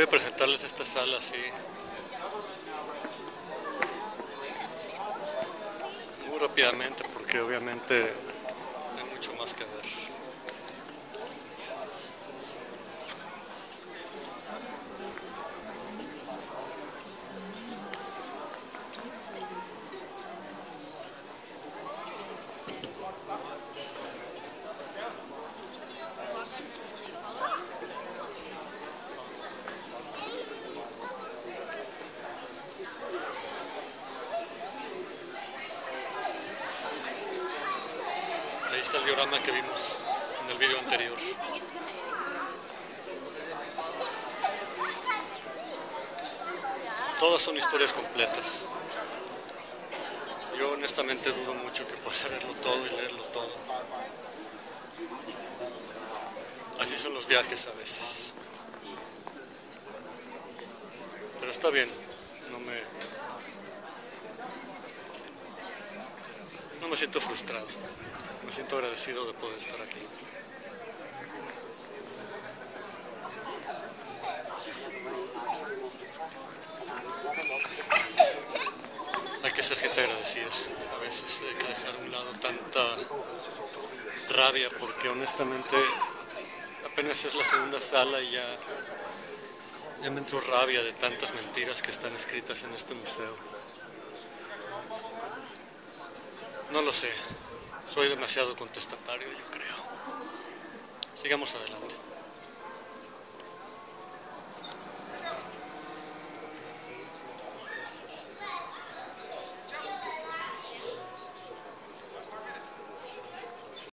presentarles esta sala así, muy rápidamente, porque obviamente hay mucho más que ver. Ahí está el diorama que vimos en el video anterior. Todas son historias completas. Yo honestamente dudo mucho que pueda verlo todo y leerlo todo. Así son los viajes a veces. Pero está bien, no me siento frustrado. Me siento agradecido de poder estar aquí. Hay que ser gente agradecida. A veces hay que dejar a un lado tanta rabia, porque honestamente apenas es la segunda sala y ya me entró rabia de tantas mentiras que están escritas en este museo. No lo sé. Soy demasiado contestatario, yo creo. Sigamos adelante.